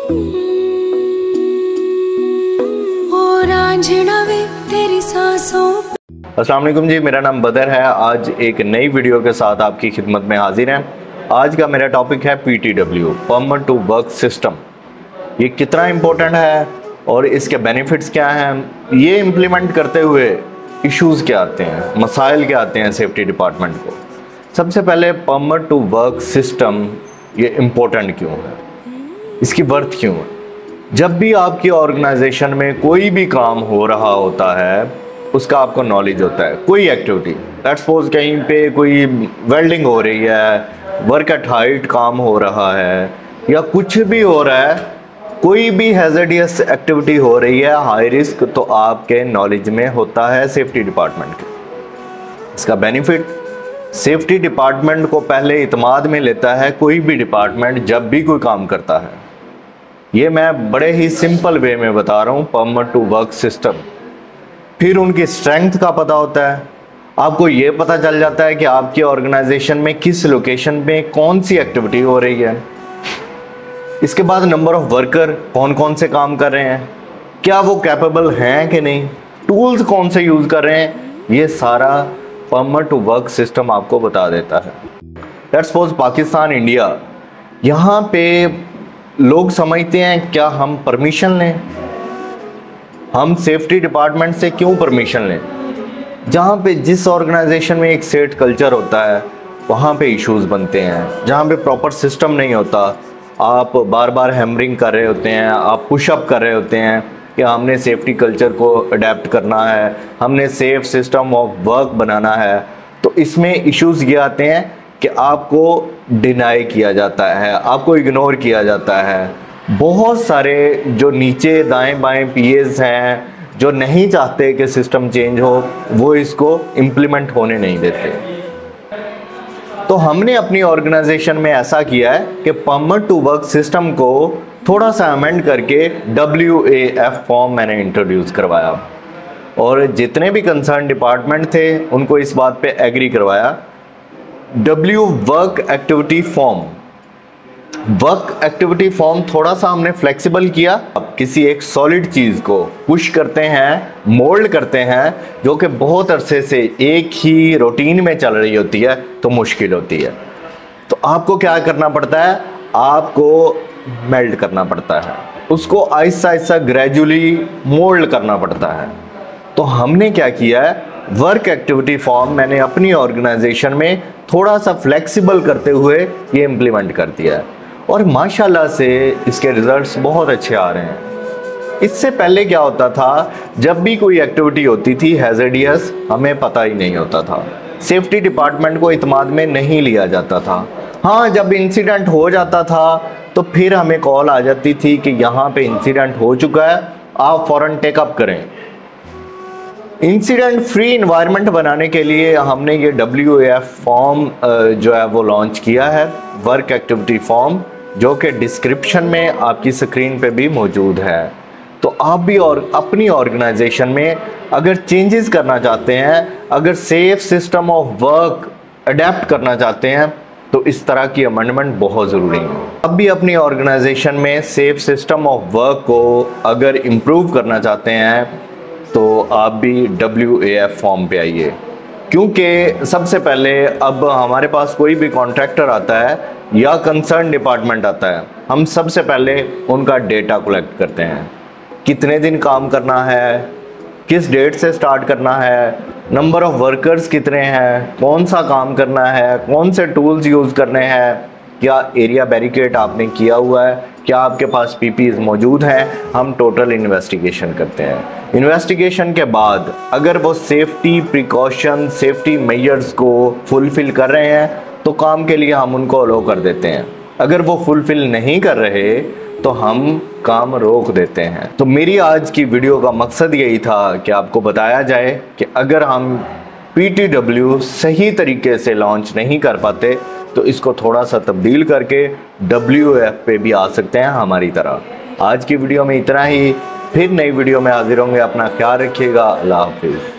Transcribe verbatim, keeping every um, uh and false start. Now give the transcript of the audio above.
अस्सलाम वालेकुम जी, मेरा नाम बदर है। आज एक नई वीडियो के साथ आपकी खिदमत में हाजिर हैं। आज का मेरा टॉपिक है P T W, permit to work system. ये कितना इम्पोर्टेंट है और इसके बेनिफिट्स क्या हैं, ये इम्प्लीमेंट करते हुए इश्यूज़ क्या आते हैं, मसाइल क्या आते हैं सेफ्टी डिपार्टमेंट को। सबसे पहले परमिट टू वर्क सिस्टम ये इम्पोर्टेंट क्यों है, इसकी वर्थ क्यों है। जब भी आपकी ऑर्गेनाइजेशन में कोई भी काम हो रहा होता है उसका आपको नॉलेज होता है। कोई एक्टिविटी, लेट्स सपोज कहीं पे कोई वेल्डिंग हो रही है, वर्क एट हाइट काम हो रहा है, या कुछ भी हो रहा है, कोई भी हैजर्डियस एक्टिविटी हो रही है हाई रिस्क, तो आपके नॉलेज में होता है सेफ्टी डिपार्टमेंट के। इसका बेनिफिट, सेफ्टी डिपार्टमेंट को पहले इत्माद में लेता है कोई भी डिपार्टमेंट जब भी कोई काम करता है। ये मैं बड़े ही सिंपल वे में बता रहा हूँ, परमिट टू वर्क सिस्टम। फिर उनकी स्ट्रेंथ का पता होता है, आपको ये पता चल जाता है कि आपकी ऑर्गेनाइजेशन में किस लोकेशन में कौन सी एक्टिविटी हो रही है। इसके बाद नंबर ऑफ वर्कर, कौन कौन से काम कर रहे हैं, क्या वो कैपेबल हैं कि नहीं, टूल्स कौन से यूज़ कर रहे हैं, ये सारा परमिट टू वर्क सिस्टम आपको बता देता है। लेट्स सपोज पाकिस्तान, इंडिया, यहाँ पे लोग समझते हैं क्या हम परमिशन लें, हम सेफ्टी डिपार्टमेंट से क्यों परमिशन लें। जहाँ पे जिस ऑर्गेनाइजेशन में एक सेट कल्चर होता है वहाँ पे इश्यूज़ बनते हैं। जहाँ पे प्रॉपर सिस्टम नहीं होता, आप बार बार हैमरिंग कर रहे होते हैं, आप पुशअप कर रहे होते हैं कि हमने सेफ्टी कल्चर को अडेप्ट करना है, हमने सेफ सिस्टम ऑफ वर्क बनाना है, तो इसमें इश्यूज़ ये आते हैं कि आपको डिनाई किया जाता है, आपको इग्नोर किया जाता है। बहुत सारे जो नीचे दाएं बाएं पीएस हैं जो नहीं चाहते कि सिस्टम चेंज हो, वो इसको इम्प्लीमेंट होने नहीं देते। तो हमने अपनी ऑर्गेनाइजेशन में ऐसा किया है कि परमिट टू वर्क सिस्टम को थोड़ा सा अमेंड करके डब्ल्यू ए एफ फॉर्म मैंने इंट्रोड्यूस करवाया, और जितने भी कंसर्न डिपार्टमेंट थे उनको इस बात पे एग्री करवाया। W work activity form, work activity form थोड़ा सा हमने फ्लेक्सिबल किया। अब किसी एक सॉलिड चीज़ को पुश करते हैं, मोल्ड करते हैं, जो कि बहुत अरसे से एक ही रूटीन में चल रही होती है, तो मुश्किल होती है। तो आपको क्या करना पड़ता है, आपको मेल्ट करना पड़ता है, उसको आहिस्ता आहिस्ता ग्रेजुअली मोल्ड करना पड़ता है। तो हमने क्या किया है, वर्क एक्टिविटी फॉर्म मैंने अपनी ऑर्गेनाइजेशन में थोड़ा सा फ्लेक्सिबल करते हुए ये इम्प्लीमेंट कर दिया है, और माशाल्लाह से इसके रिजल्ट्स बहुत अच्छे आ रहे हैं। इससे पहले क्या होता था, जब भी कोई एक्टिविटी होती थी हैजर्डियस, हमें पता ही नहीं होता था, सेफ्टी डिपार्टमेंट को इत्माद में नहीं लिया जाता था। हाँ, जब इंसिडेंट हो जाता था तो फिर हमें कॉल आ जाती थी कि यहाँ पे इंसिडेंट हो चुका है, आप फ़ौरन टेकअप करें। इंसिडेंट फ्री इन्वायरमेंट बनाने के लिए हमने ये डब्ल्यू ए एफ फॉर्म जो है वो लॉन्च किया है, वर्क एक्टिविटी फॉर्म, जो कि डिस्क्रिप्शन में आपकी स्क्रीन पे भी मौजूद है। तो आप भी और अपनी ऑर्गेनाइजेशन में अगर चेंजेस करना चाहते हैं, अगर safe system of work adapt करना चाहते हैं, तो इस तरह की अमेंडमेंट बहुत ज़रूरी है। अब भी अपनी ऑर्गेनाइजेशन में सेफ सिस्टम ऑफ वर्क को अगर इम्प्रूव करना चाहते हैं तो आप भी डब्ल्यू ए एफ फॉर्म पे आइए, क्योंकि सबसे पहले अब हमारे पास कोई भी कॉन्ट्रैक्टर आता है या कंसर्न डिपार्टमेंट आता है, हम सबसे पहले उनका डेटा कलेक्ट करते हैं। कितने दिन काम करना है, किस डेट से स्टार्ट करना है, नंबर ऑफ वर्कर्स कितने हैं, कौन सा काम करना है, कौन से टूल्स यूज़ करने हैं, क्या एरिया बैरिकेड आपने किया हुआ है, क्या आपके पास पीपीज मौजूद हैं। हम टोटल इन्वेस्टिगेशन करते हैं। इन्वेस्टिगेशन के बाद अगर वो सेफ्टी प्रिकॉशन, सेफ्टी मेजर्स को फुलफिल कर रहे हैं तो काम के लिए हम उनको अलो कर देते हैं। अगर वो फुलफिल नहीं कर रहे तो हम काम रोक देते हैं। तो मेरी आज की वीडियो का मकसद यही था कि आपको बताया जाए कि अगर हम पी टी डब्ल्यू सही तरीके से लॉन्च नहीं कर पाते तो इसको थोड़ा सा तब्दील करके डब्ल्यू एफ पे भी आ सकते हैं हमारी तरह। आज की वीडियो में इतना ही, फिर नई वीडियो में हाजिर होंगे। अपना ख्याल रखिएगा। अल्लाह हाफिज़।